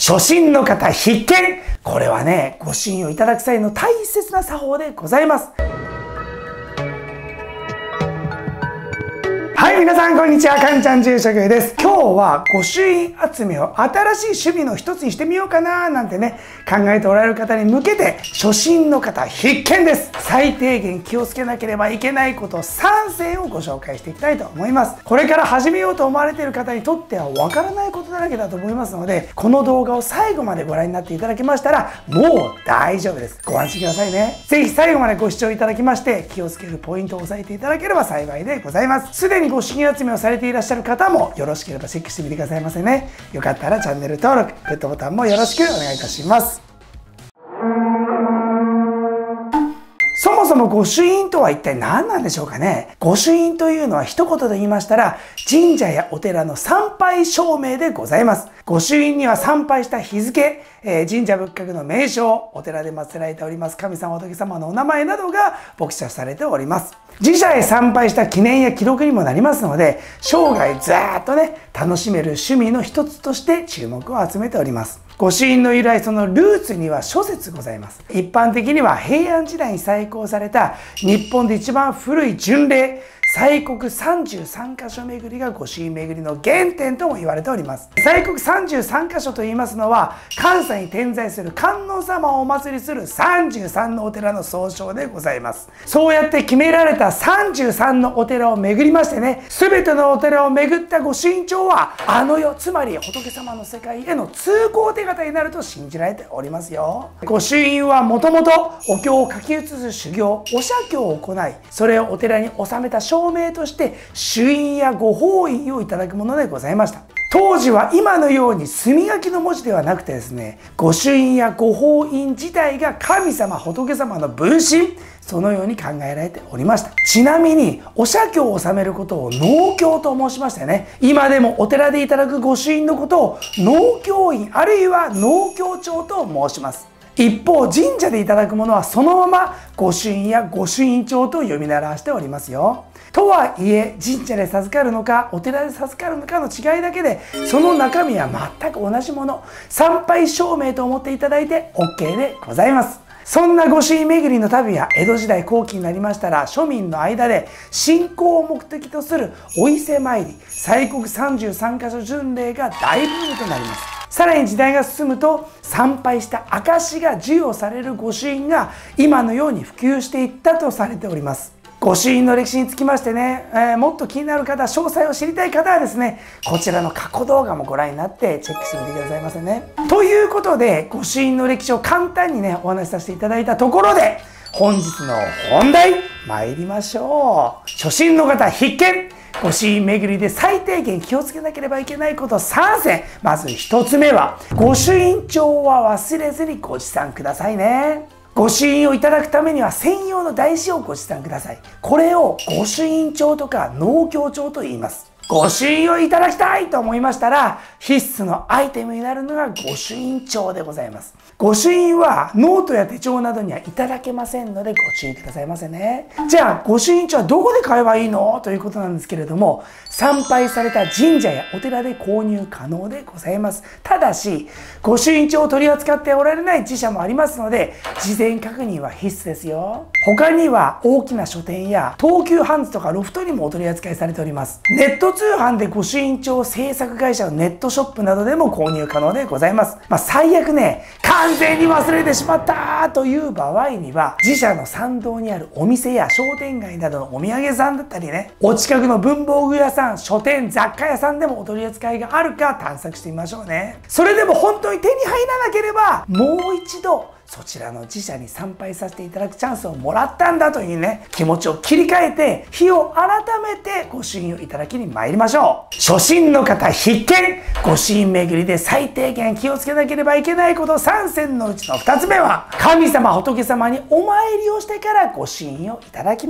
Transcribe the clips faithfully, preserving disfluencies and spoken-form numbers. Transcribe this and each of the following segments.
初心の方必見。これはね、ご朱印をいただく際の大切な作法でございます。はい、皆さんこんにちは。かんちゃん住職です。今日は御朱印集めを新しい趣味の一つにしてみようかななんてね、考えておられる方に向けて、初心の方必見です。最低限気をつけなければいけないことさんせんをご紹介していきたいと思います。これから始めようと思われている方にとってはわからないことだらけだと思いますので、この動画を最後までご覧になっていただけましたら、もう大丈夫です。ご安心くださいね。ぜひ最後までご視聴いただきまして、気をつけるポイントを押さえていただければ幸いでございます。すでに御朱印集めをされていらっしゃる方もよろしければチェックしてみてくださいませね。よかったらチャンネル登録、グッドボタンもよろしくお願いいたします。そもそも御朱印とは一体何なんでしょうかね。御朱印というのは一言で言いましたら、神社やお寺の参拝証明でございます。御朱印には参拝した日付、えー、神社仏閣の名称、お寺で祀られております神様仏様のお名前などが墨写されております。自社へ参拝した記念や記録にもなりますので、生涯ずーっとね、楽しめる趣味の一つとして注目を集めております。御朱印の由来、そのルーツには諸説ございます。一般的には平安時代に再興された日本で一番古い巡礼、西国さんじゅうさんカ所巡りが御朱印巡りの原点とも言われております。西国さんじゅうさんカ所と言いますのは、関西に点在する観音様をお祭りするさんじゅうさんのお寺の総称でございます。そうやって決められたさんじゅうさんのお寺を巡りましてね、すべてのお寺を巡った御朱印帳は、あの世、つまり仏様の世界への通行手形になると信じられておりますよ。御朱印はもともとお経を書き写す修行、お写経を行い、それをお寺に納めた証明として朱印や御法印をいただくものでございました。当時は今のように墨書きの文字ではなくてですね、御朱印や御法印自体が神様仏様の分身、そのように考えられておりました。ちなみにお写経を納めることを納経と申しましたよね。今でもお寺でいただく御朱印のことを納経印あるいは納経帳と申します。一方、神社でいただくものはそのまま御朱印や御朱印帳と読み習わしておりますよ。とはいえ、神社で授かるのかお寺で授かるのかの違いだけで、その中身は全く同じもの、参拝証明と思っていただいて オーケー でございます。そんな御朱印巡りの旅は江戸時代後期になりましたら、庶民の間で信仰を目的とするお伊勢参り、西国さんじゅうさんカ所巡礼が大ブームとなります。さらに時代が進むと、参拝した証が授与される御朱印が今のように普及していったとされております。御朱印の歴史につきましてね、えー、もっと気になる方、詳細を知りたい方はですね、こちらの過去動画もご覧になってチェックしてみてくださいませね。ということで、御朱印の歴史を簡単にね、お話しさせていただいたところで、本日の本題、参りましょう。初心の方必見！御朱印巡りで最低限気をつけなければいけないことさんせん。まずひとつめは、御朱印帳は忘れずにご持参くださいね。御朱印をいただくためには専用の台紙をご持参ください。これを御朱印帳とか納経帳と言います。御朱印をいただきたいと思いましたら、必須のアイテムになるのが御朱印帳でございます。御朱印はノートや手帳などにはいただけませんのでご注意くださいませね。じゃあ御朱印帳はどこで買えばいいのということなんですけれども、参拝された神社やお寺で購入可能でございます。ただし、御朱印帳を取り扱っておられない自社もありますので、事前確認は必須ですよ。他には大きな書店や東急ハンズとかロフトにもお取り扱いされております。ネット通販で御朱印帳制作会社のネットショップなどでも購入可能でございます。まあ、最悪ね、完全に忘れてしまったという場合には、自社の参道にあるお店や商店街などのお土産屋さんだったりね、お近くの文房具屋さん、書店、雑貨屋さんでもお取り扱いがあるか探索してみましょうね。それでも本当に手に入らなければ、もう一度そちらの自社に参拝させていただくチャンスをもらったんだというね、気持ちを切り替えて、日を改めて御朱印をいただきに参りましょう。初心の方必見！御朱印巡りで最低限気をつけなければいけないことさんせんのうちのふたつめは、神様仏様にお参りをしてから御朱印をいただきます。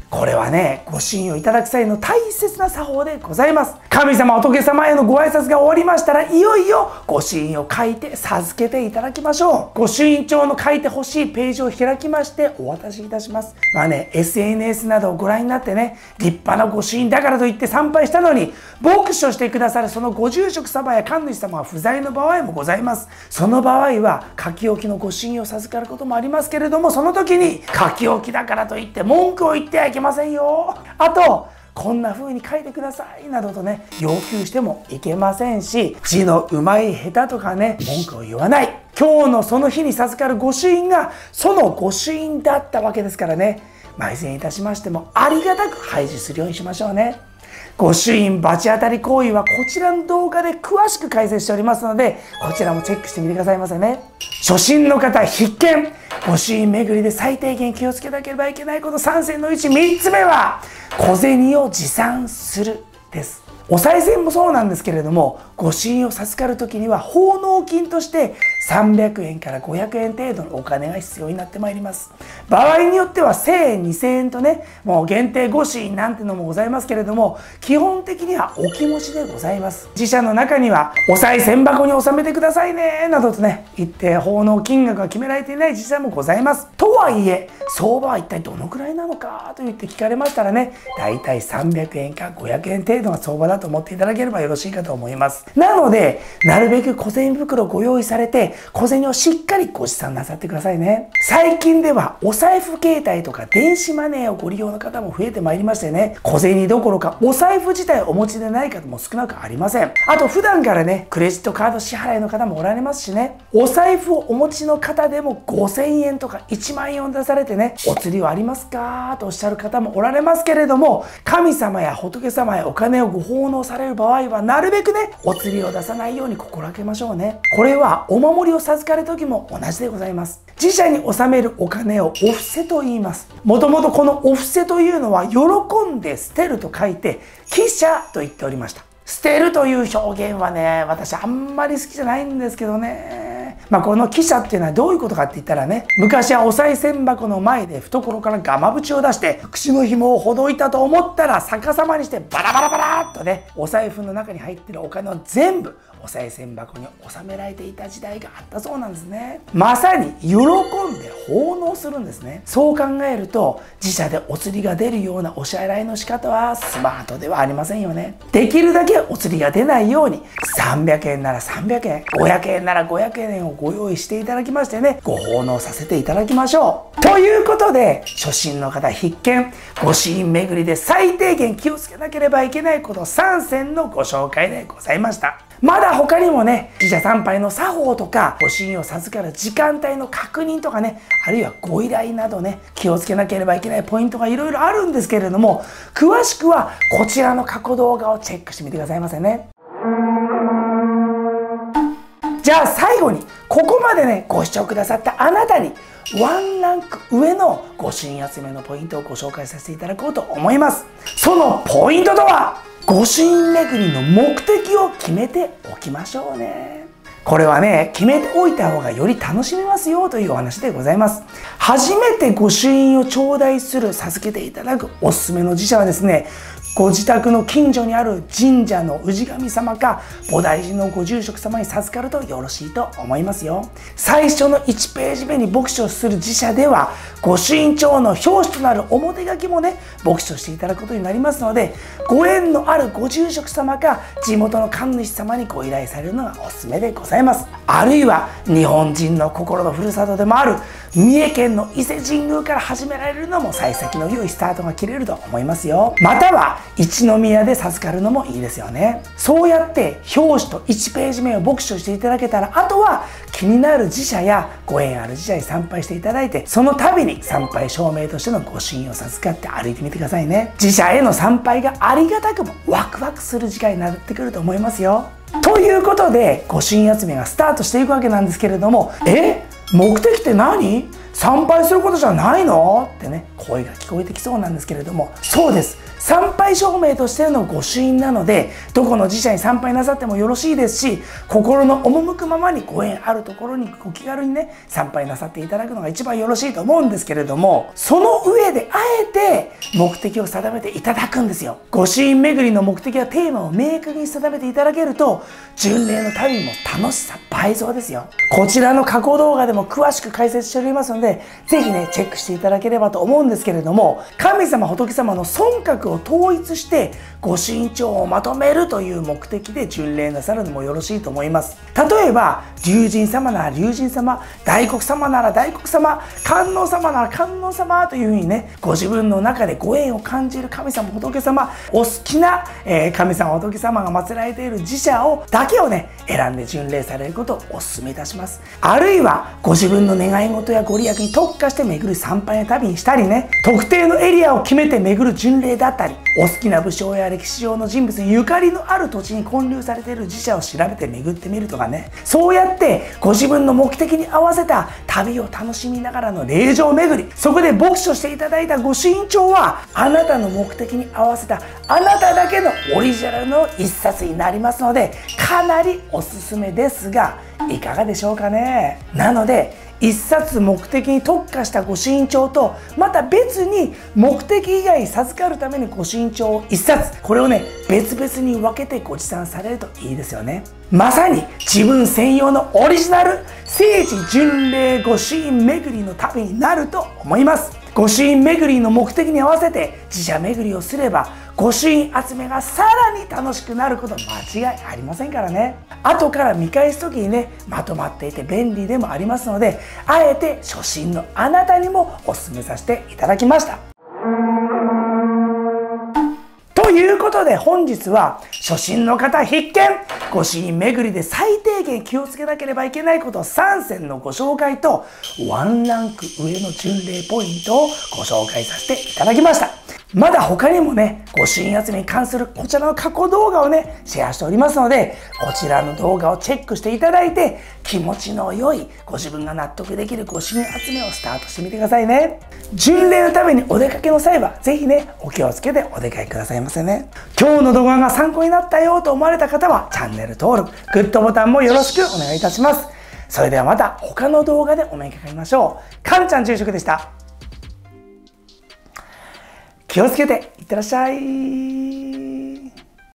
これはね、ご朱印をいただく際の大切な作法でございます。神様、仏様へのご挨拶が終わりましたら、いよいよご朱印を書いて授けていただきましょう。ご朱印帳の書いてほしいページを開きましてお渡しいたします。まあね、エスエヌエス などをご覧になってね、立派なご朱印だからといって参拝したのに、牧師をしてくださるそのご住職様や神主様が不在の場合もございます。その場合は、書き置きのご朱印を授かることもありますけれども、その時に書き置きだからといって文句を言ってはいけませんよ。あと、こんな風に書いてくださいなどとね、要求してもいけませんし、字の上手い下手とかね、文句を言わない。今日のその日に授かるご朱印が、そのご朱印だったわけですからね、まあ、いずれにいたしましても、ありがたく廃示するようにしましょうね。ご朱印罰当たり行為はこちらの動画で詳しく解説しておりますので、こちらもチェックしてみてくださいませね。初心の方必見。ご朱印巡りで最低限気をつけなければいけないことさんせんのうちみっつめは、小銭を持参するです。お賽銭もそうなんですけれども、ご朱印を授かる時には奉納金としてさんびゃくえんからごひゃくえん程度のお金が必要になってまいります。場合によってはせんえん、にせんえんとね、もう限定ご朱印なんてのもございますけれども、基本的にはお気持ちでございます。自社の中には、お賽銭箱に納めてくださいね、などとね、言って奉納金額が決められていない自治体もございます。とはいえ、相場は一体どのくらいなのかと言って聞かれましたらね、だいたいさんびゃくえんかごひゃくえん程度が相場だと思っていただければよろしいかと思います。なので、なるべく小銭袋をご用意されて、小銭をしっかりご持参なさってくださいね。最近ではお財布携帯とか電子マネーをご利用の方も増えてまいりましてね、小銭どころかお財布自体をお持ちでない方も少なくありません。あと普段からね、クレジットカード支払いの方もおられますしね、お財布をお持ちの方でもごせんえんとかいちまんえんを出されてね、お釣りはありますかとおっしゃる方もおられますけれども、神様や仏様へお金をご奉納される場合はなるべくね、お釣りを出さないように心がけましょうね。これはお守りを授かる時も同じでございます。自社に納めるお金をお布施と言います。もともとこのお布施というのは喜んで捨てると書いて寄捨と言っておりました。捨てるという表現はね、私あんまり好きじゃないんですけどね。まあこの寄捨っていうのはどういうことかって言ったらね、昔はお賽銭箱の前で懐からガマ縁を出して口の紐をほどいたと思ったら逆さまにしてバラバラバラっとね、お財布の中に入ってるお金を全部お賽銭箱に収められていた時代があったそうなんですね。まさに喜んで奉納するんですね。そう考えると自社でお釣りが出るようなお支払いの仕方はスマートではありませんよね。できるだけお釣りが出ないようにさんびゃくえんならさんびゃくえん、ごひゃくえんならごひゃくえんをご用意していただきましてね、ご奉納させていただきましょう。ということで、初心の方必見、ご朱印巡りで最低限気をつけなければいけないことさんせんのご紹介でございました。まだ他にもね、自社参拝の作法とか、ご朱印を授かる時間帯の確認とかね、あるいはご依頼などね、気をつけなければいけないポイントがいろいろあるんですけれども、詳しくはこちらの過去動画をチェックしてみてくださいませね。じゃあ最後に、ここまでね、ご視聴くださったあなたに、ワンランク上のご朱印集めのポイントをご紹介させていただこうと思います。そのポイントとは、ご朱印巡りの目的を決めておきましょうね。これはね、決めておいた方がより楽しめますよというお話でございます。初めてご朱印を頂戴する、授けていただくおすすめの自社はですね、ご自宅の近所にある神社の氏神様か菩提寺のご住職様に授かるとよろしいと思いますよ。最初のいちページ目に牧師をする自社では、ご朱印帳の表紙となる表書きもね、牧師としていただくことになりますので、ご縁のあるご住職様か地元の神主様にご依頼されるのがおすすめでございます。あるいは日本人の心のふるさとでもある三重県の伊勢神宮から始められるのも幸先の良いスタートが切れると思いますよ。または一宮で授かるのもいいですよね。そうやって表紙といちページ目を牧師としていただけたら、あとは気になる自社やご縁ある自社に参拝していただいて、その度に参拝証明としてのご朱印を授かって歩いてみてくださいね。自社への参拝がありがたくもワクワクする時間になってくると思いますよ。ということで、ご朱印集めがスタートしていくわけなんですけれども、え目的って何？参拝することじゃないのってね、声が聞こえてきそうなんですけれども、そうです。 参拝証明としての御朱印なので、どこの寺社に参拝なさってもよろしいですし、心の赴くままにご縁あるところにご気軽にね、参拝なさっていただくのが一番よろしいと思うんですけれども、その上であえて目的を定めていただくんですよ。御朱印巡りの目的やテーマを明確に定めていただけると、巡礼の旅も楽しさ倍増ですよ。こちらの過去動画でも詳しく解説しておりますので、ぜひね、チェックしていただければと思うんですけれども、神様仏様の尊格を統一して御朱印帳をまとめるという目的で巡礼なさるのもよろしいと思います。例えば、龍神様なら龍神様、大黒様なら大黒様、観音様なら観音様というふうにね、ご自分の中でご縁を感じる神様仏様、お好きな、えー、神様仏様が祀られている寺社をだけをね、選んで巡礼されることをお勧めいたします。あるいは、ご自分の願い事やご利益に特化して巡る参拝の旅にしたりね、特定のエリアを決めて巡る巡礼だったり、お好きな武将や歴史上の人物にゆかりのある土地に建立されている寺社を調べて巡ってみるとかね、そうやってご自分の目的に合わせた旅を楽しみながらの霊場巡り、そこで牧書していただいた御朱印帳は、あなたの目的に合わせたあなただけのオリジナルの一冊になりますので、かなりおすすめですが、いかがでしょうかね。なので、一冊目的に特化した御朱印帳と、また別に目的以外に授かるために御朱印帳を一冊、これをね、別々に分けてご持参されるといいですよね。まさに自分専用のオリジナル聖地巡礼御朱印巡りの旅になると思います。御朱印巡りの目的に合わせて寺社巡りをすれば、御朱印集めがさらに楽しくなること間違いありませんからね。後から見返す時にね、まとまっていて便利でもありますので、あえて初心のあなたにもお勧めさせていただきました。ということで本日は初心の方必見、御朱印巡りで最低限気をつけなければいけないことさん選のご紹介と、ワンランク上の巡礼ポイントをご紹介させていただきました。まだ他にもね、御朱印集めに関するこちらの過去動画をね、シェアしておりますので、こちらの動画をチェックしていただいて、気持ちの良い、ご自分が納得できる御朱印集めをスタートしてみてくださいね。巡礼のためにお出かけの際は、ぜひね、お気をつけてお出かけくださいませね。今日の動画が参考になったよと思われた方は、チャンネル登録、グッドボタンもよろしくお願いいたします。それではまた他の動画でお目にかかりましょう。かんちゃん住職でした。気をつけていってらっしゃい。